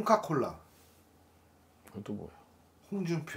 홍카콜라. 그것도 뭐야? 홍준표.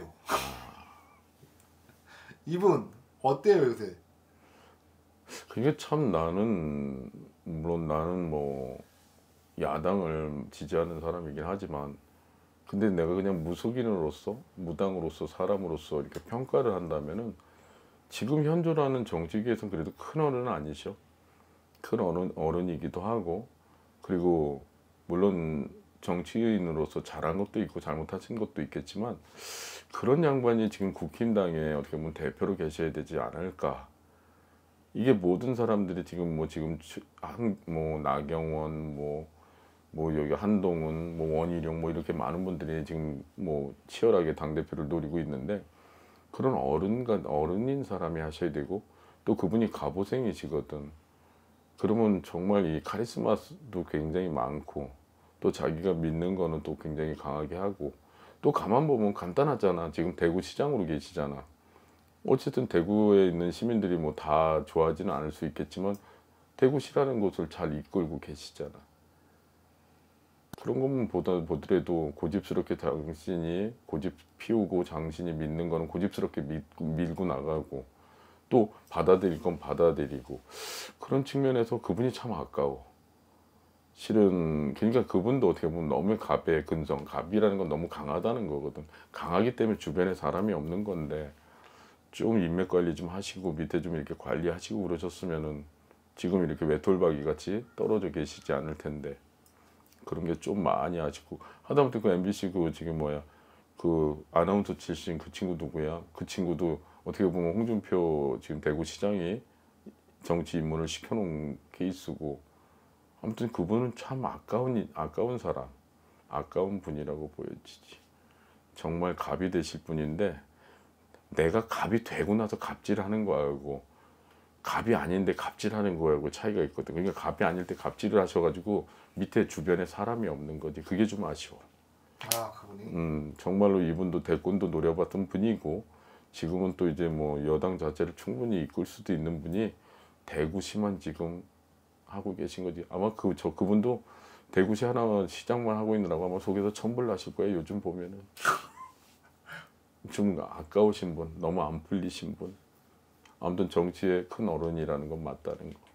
이분 어때요 요새? 그게 참 나는 물론 나는 뭐 야당을 지지하는 사람이긴 하지만 근데 내가 그냥 무속인으로서 무당으로서 사람으로서 이렇게 평가를 한다면은 지금 현존하는 정치계에서는 그래도 큰 어른은 아니죠. 큰 어른이기도 하고 그리고 물론 정치인으로서 잘한 것도 있고 잘못하신 것도 있겠지만 그런 양반이 지금 국힘당에 어떻게 보면 대표로 계셔야 되지 않을까. 이게 모든 사람들이 지금 뭐 나경원 뭐 여기 한동훈 뭐 원희룡 뭐 이렇게 많은 분들이 지금 뭐 치열하게 당 대표를 노리고 있는데 그런 어른인 사람이 하셔야 되고 또 그분이 갑오생이시거든. 그러면 정말 이 카리스마도 굉장히 많고 또 자기가 믿는 거는 또 굉장히 강하게 하고 또 가만 보면 간단하잖아. 지금 대구시장으로 계시잖아. 어쨌든 대구에 있는 시민들이 뭐 다 좋아하지는 않을 수 있겠지만 대구시라는 곳을 잘 이끌고 계시잖아. 그런 것만 보더라도 고집스럽게 당신이 고집 피우고 당신이 믿는 거는 고집스럽게 밀고 나가고 또 받아들일 건 받아들이고 그런 측면에서 그분이 참 아까워. 실은 그러니까 그분도 어떻게 보면 너무 갑의 근성, 갑이라는 건 너무 강하다는 거거든. 강하기 때문에 주변에 사람이 없는 건데 좀 인맥 관리 좀 하시고 밑에 좀 이렇게 관리하시고 그러셨으면은 지금 이렇게 외톨박이 같이 떨어져 계시지 않을 텐데 그런 게 좀 많이 아쉽고 하다못해 그 MBC 그 지금 그 아나운서 출신 그 친구 누구야? 그 친구도 어떻게 보면 홍준표 지금 대구시장이 정치 입문을 시켜놓은 케이스고 아무튼 그분은 참 아까운 사람, 아까운 분이라고 보여지지. 정말 갑이 되실 분인데 내가 갑이 되고 나서 갑질하는 거하고 갑이 아닌데 갑질하는 거하고 차이가 있거든. 그러니까 갑이 아닐 때 갑질을 하셔가지고 밑에 주변에 사람이 없는 거지. 그게 좀 아쉬워. 아 그분이? 정말로 이분도 대권도 노려봤던 분이고 지금은 또 이제 뭐 여당 자체를 충분히 이끌 수도 있는 분이 대구시만 지금 하고 계신 거지. 아마 그분도 대구시 하나 시장만 하고 있느라고 아마 속에서 천불 나실 거예요. 요즘 보면은 좀 아까우신 분, 너무 안 풀리신 분. 아무튼 정치의 큰 어른이라는 건 맞다는 거.